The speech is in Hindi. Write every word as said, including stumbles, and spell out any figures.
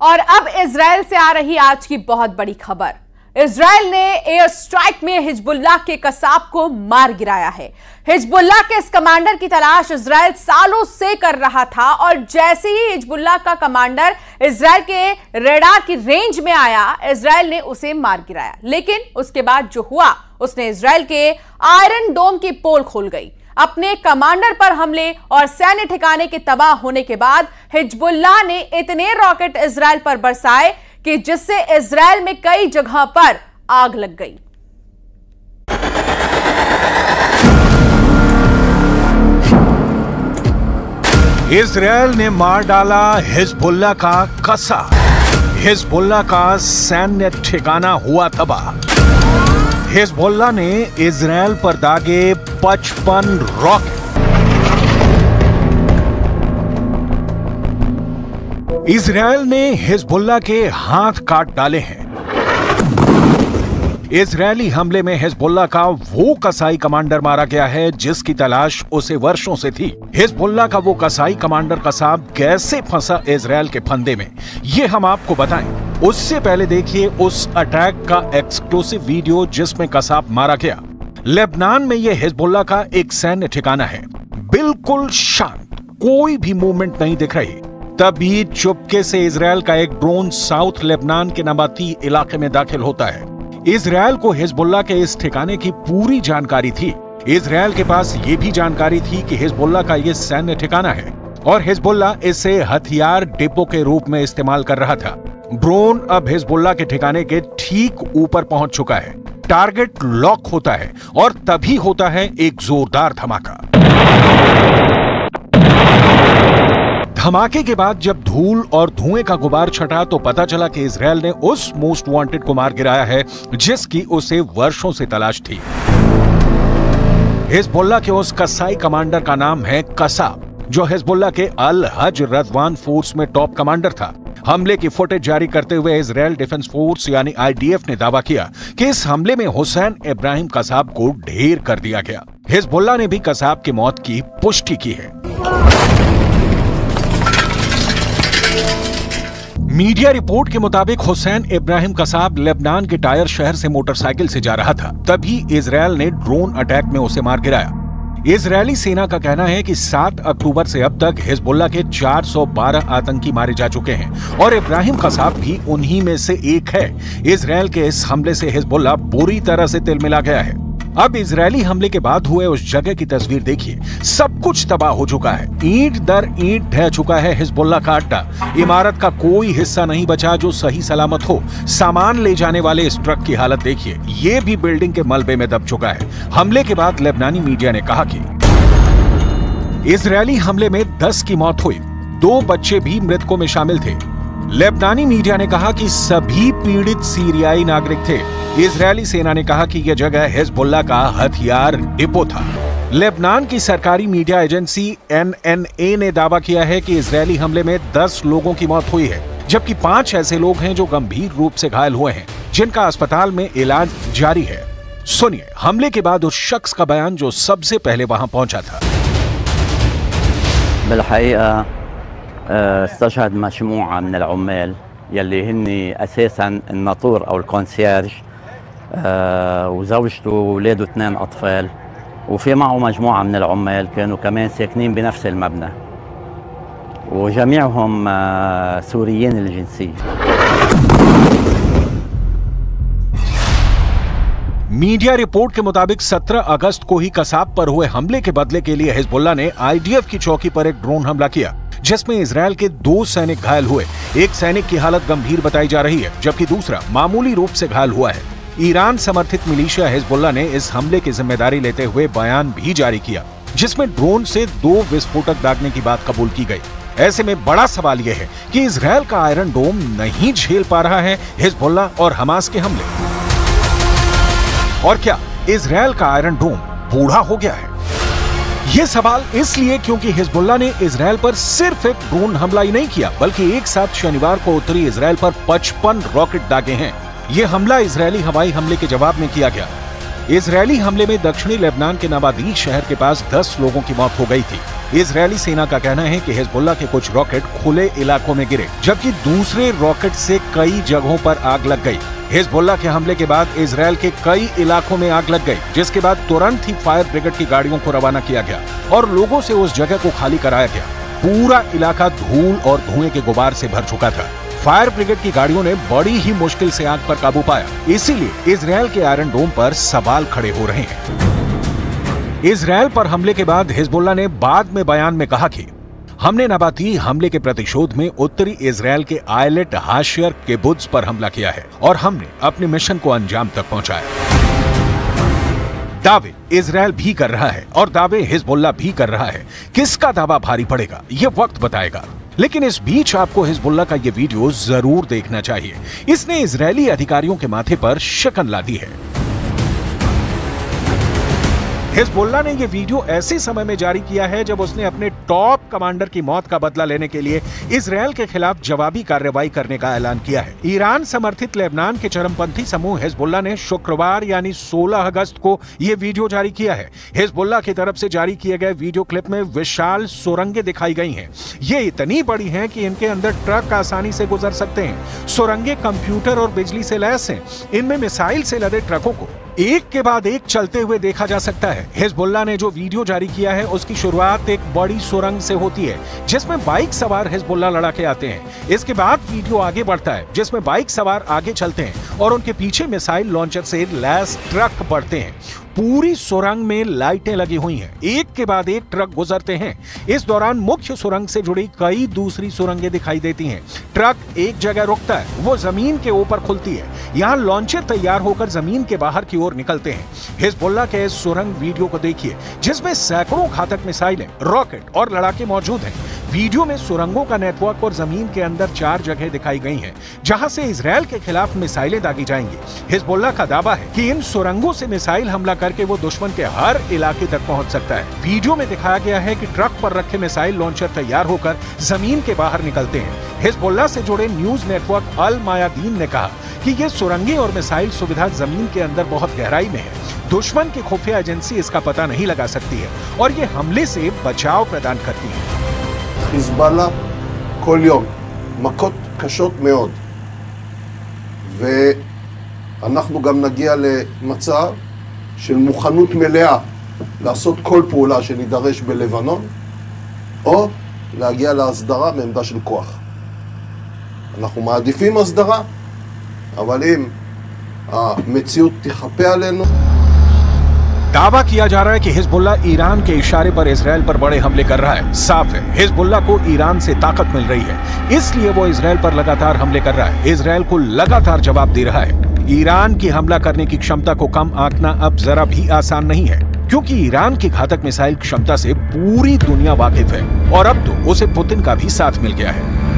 और अब इजराइल से आ रही आज की बहुत बड़ी खबर। इजराइल ने एयर स्ट्राइक में हिजबुल्लाह के कसाब को मार गिराया है। हिजबुल्लाह के इस कमांडर की तलाश इजराइल सालों से कर रहा था और जैसे ही हिजबुल्लाह का कमांडर इजराइल के रेडार की रेंज में आया, इजराइल ने उसे मार गिराया। लेकिन उसके बाद जो हुआ, उसने इजराइल के आयरन डोम की पोल खोल गई। अपने कमांडर पर हमले और सैन्य ठिकाने के तबाह होने के बाद हिजबुल्लाह ने इतने रॉकेट इजराइल पर बरसाए कि जिससे इजराइल में कई जगह पर आग लग गई। इजराइल ने मार डाला हिजबुल्लाह का कसा। हिजबुल्लाह का सैन्य ठिकाना हुआ तबाह। हिजबुल्लाह ने इजराइल पर दागे पचपन रॉकेट। इजराइल ने हिजबुल्लाह के हाथ काट डाले हैं। इजरायली हमले में हिजबुल्लाह का वो कसाई कमांडर मारा गया है जिसकी तलाश उसे वर्षों से थी। हिजबुल्लाह का वो कसाई कमांडर कसाब कैसे फंसा इजराइल के फंदे में, ये हम आपको बताएं। उससे पहले देखिए उस अटैक का एक्सक्लूसिव वीडियो जिसमें कसाब मारा गया। लेबनान में यह हिजबुल्लाह का एक सैन्य ठिकाना है, बिल्कुल शांत, कोई भी मूवमेंट नहीं दिख रही। तभी चुपके से इजराइल का एक ड्रोन साउथ लेबनान के नबाती इलाके में दाखिल होता है। इजराइल को हिजबुल्लाह के इस ठिकाने की पूरी जानकारी थी। इजराइल के पास यह भी जानकारी थी कि हिजबुल्लाह का यह सैन्य ठिकाना है और हिजबुल्लाह इसे हथियार डिपो के रूप में इस्तेमाल कर रहा था। ड्रोन अब हिजबुल्लाह के ठिकाने के ठीक ऊपर पहुंच चुका है। टारगेट लॉक होता है और तभी होता है एक जोरदार धमाका। धमाके के बाद जब धूल और धुएं का गुबार छटा तो पता चला कि इजराइल ने उस मोस्ट वांटेड को मार गिराया है जिसकी उसे वर्षों से तलाश थी। हिजबुल्लाह के उस कसाई कमांडर का नाम है कसाब, जो हिजबुल्लाह के अल हज रज़वान फोर्स में टॉप कमांडर था। हमले की फुटेज जारी करते हुए इजराइल डिफेंस फोर्स यानी आई डी एफ ने दावा किया कि इस हमले में हुसैन इब्राहिम कसाब को ढेर कर दिया गया। हिजबुल्लाह ने भी कसाब की मौत की पुष्टि की है। मीडिया रिपोर्ट के मुताबिक हुसैन इब्राहिम कसाब लेबनान के टायर शहर से मोटरसाइकिल से जा रहा था, तभी इजराइल ने ड्रोन अटैक में उसे मार गिराया। इजरायली सेना का कहना है कि सात अक्टूबर से अब तक हिजबुल्लाह के चार सौ बारह आतंकी मारे जा चुके हैं और इब्राहिम कसाब भी उन्हीं में से एक है। इजराइल के इस हमले से हिजबुल्लाह बुरी तरह से तिलमिला गया है। अब इजरायली हमले के बाद हुए उस जगह की तस्वीर देखिए, सब कुछ तबाह हो चुका है। ईंट दर ईंट ढह चुका है हिजबुल्लाह का अड्डा। इमारत का कोई हिस्सा नहीं बचा जो सही सलामत हो। सामान ले जाने वाले इस ट्रक की हालत देखिए, ये भी बिल्डिंग के मलबे में दब चुका है। हमले के बाद लेबनानी मीडिया ने कहा कि इजरायली हमले में दस की मौत हुई, दो बच्चे भी मृतकों में शामिल थे। लेबनानी मीडिया ने कहा कि सभी पीड़ित सीरियाई नागरिक थे। इजरायली सेना ने कहा कि यह जगह हिजबुल्लाह का हथियार डिपो था। लेबनान की सरकारी media agency N N A ने दावा किया है कि इजरायली हमले में दस लोगों की मौत हुई है, जबकि पांच ऐसे लोग हैं जो गंभीर रूप से घायल हुए हैं, जिनका अस्पताल में इलाज जारी है। सुनिए हमले के बाद उस शख्स का बयान जो सबसे पहले वहां पहुंचा था। استشهد مجموعة من العمال يلي هن أساساً الناطور أو الكونسيرج وزوجته وولاده اثنين أطفال، وفي معه مجموعة من العمال كانوا كمان ساكنين بنفس المبنى وجميعهم سوريين الجنسية। मीडिया रिपोर्ट के मुताबिक सत्रह अगस्त को ही कसाब पर हुए हमले के बदले के लिए हिजबुल्लाह ने आई डी एफ की चौकी पर एक ड्रोन हमला किया जिसमें इजराइल के दो सैनिक घायल हुए। एक सैनिक की हालत गंभीर बताई जा रही है जबकि दूसरा मामूली रूप से घायल हुआ है। ईरान समर्थित मिलिशिया हिजबुल्लाह ने इस हमले की जिम्मेदारी लेते हुए बयान भी जारी किया जिसमें ड्रोन से दो विस्फोटक दागने की बात कबूल की गई। ऐसे में बड़ा सवाल यह है कि इजराइल का आयरन डोम नहीं झेल पा रहा है हिजबुल्लाह और हमास के हमले। और क्या इजराइल का आयरन डोम बूढ़ा हो गया है? यह सवाल इसलिए क्योंकि हिजबुल्लाह ने इजराइल पर सिर्फ एक ड्रोन हमला ही नहीं किया बल्कि एक साथ शनिवार को उत्तरी इजराइल पर पचपन रॉकेट दागे हैं। यह हमला इजरायली हवाई हमले के जवाब में किया गया। इजरायली हमले में दक्षिणी लेबनान के नबादी शहर के पास दस लोगों की मौत हो गई थी। इजरायली सेना का कहना है कि हिजबुल्लाह के कुछ रॉकेट खुले इलाकों में गिरे, जबकि दूसरे रॉकेट से कई जगहों पर आग लग गई। हिजबुल्लाह के हमले के बाद इजरायल के कई इलाकों में आग लग गई, जिसके बाद तुरंत ही फायर ब्रिगेड की गाड़ियों को रवाना किया गया और लोगों से उस जगह को खाली कराया गया। पूरा इलाका धूल और धुएं के गुबार से भर चुका था। फायर ब्रिगेड की गाड़ियों ने बड़ी ही मुश्किल से आग पर काबू पाया। इसीलिए इजरायल के आयरन डोम पर सवाल खड़े हो रहे हैं। इजरायल पर हमले के बाद हिजबुल्लाह ने बाद में बयान में कहा कि हमने नबाती हमले के प्रतिशोध में उत्तरी इजरायल के आयलेट हाशियर किबुत्ज पर हमला किया है और हमने अपने मिशन को अंजाम तक पहुंचाया। दावे इजरायल भी कर रहा है और दावे हिजबुल्लाह भी कर रहा है। किसका दावा भारी पड़ेगा ये वक्त बताएगा, लेकिन इस बीच आपको हिजबुल्लाह का ये वीडियो जरूर देखना चाहिए। इसने इजरायली अधिकारियों के माथे पर शिकन ला दी है। हिजबुल्लाह ने यह वीडियो ऐसे समय में जारी किया है जब उसने अपने टॉप कमांडर की मौत का बदला लेने के लिए इजरायल के खिलाफ जवाबी कार्रवाई करने का ऐलान किया है। ईरान समर्थित लेबनान के चरमपंथी समूह हिजबुल्लाह ने शुक्रवार यानी सोलह अगस्त को यह वीडियो जारी किया है। हिजबुल्लाह की तरफ से जारी किए गए वीडियो क्लिप में विशाल सुरंगें दिखाई गई हैं। ये इतनी बड़ी हैं कि इनके अंदर ट्रक आसानी से गुजर सकते हैं। सुरंगें कंप्यूटर और बिजली से लैस हैं। इनमें मिसाइल से लदे ट्रकों को एक के बाद एक चलते हुए देखा जा सकता है। हिजबुल्लाह ने जो वीडियो जारी किया है उसकी शुरुआत एक बड़ी सुरंग से होती है जिसमें बाइक सवार हिजबुल्लाह लड़ाके आते हैं। इसके बाद वीडियो आगे बढ़ता है जिसमें बाइक सवार आगे चलते हैं और उनके पीछे मिसाइल लॉन्चर से लैस ट्रक बढ़ते हैं। पूरी सुरंग में लाइटें लगी हुई हैं। एक के बाद एक ट्रक गुजरते हैं। इस दौरान मुख्य सुरंग से जुड़ी कई दूसरी सुरंगें दिखाई देती हैं। ट्रक एक जगह रुकता है, वो जमीन के ऊपर खुलती है। यहाँ लॉन्चर तैयार होकर जमीन के बाहर की ओर निकलते हैं। हिजबुल्लाह के इस सुरंग वीडियो को देखिए जिसमें सैकड़ों घातक मिसाइलें, रॉकेट और लड़ाके मौजूद हैं। वीडियो में सुरंगों का नेटवर्क और जमीन के अंदर चार जगह दिखाई गई हैं जहां से इजरायल के खिलाफ मिसाइलें दागी जाएंगी। हिजबुल्लाह का दावा है कि इन सुरंगों से मिसाइल हमला करके वो दुश्मन के हर इलाके तक पहुंच सकता है। वीडियो में दिखाया गया है कि ट्रक पर रखे मिसाइल लॉन्चर तैयार होकर जमीन के बाहर निकलते हैं। हिजबुल्लाह से जुड़े न्यूज नेटवर्क अल मायादीन ने कहा कि ये सुरंगें और मिसाइल सुविधा जमीन के अंदर बहुत गहराई में है। दुश्मन की खुफिया एजेंसी इसका पता नहीं लगा सकती है और ये हमले से बचाव प्रदान करती है। חיזבאללה כל יום, מכות קשות מאוד. ואנחנו גם נגיע למצב של מוכנות מלאה לעשות כל פעולה שנידרש בלבנון, או להגיע להסדרה מעמדה של כוח. אנחנו מעדיפים הסדרה, אבל אם המציאות תחפה עלינו, दावा किया जा रहा है कि हिजबुल्लाह ईरान के इशारे पर इजरायल पर बड़े हमले कर रहा है। साफ है हिजबुल्लाह को ईरान से ताकत मिल रही है, इसलिए वो इजरायल पर लगातार हमले कर रहा है, इजरायल को लगातार जवाब दे रहा है। ईरान की हमला करने की क्षमता को कम आंकना अब जरा भी आसान नहीं है, क्योंकि ईरान की घातक मिसाइल क्षमता से पूरी दुनिया वाकिफ है और अब तो उसे पुतिन का भी साथ मिल गया है।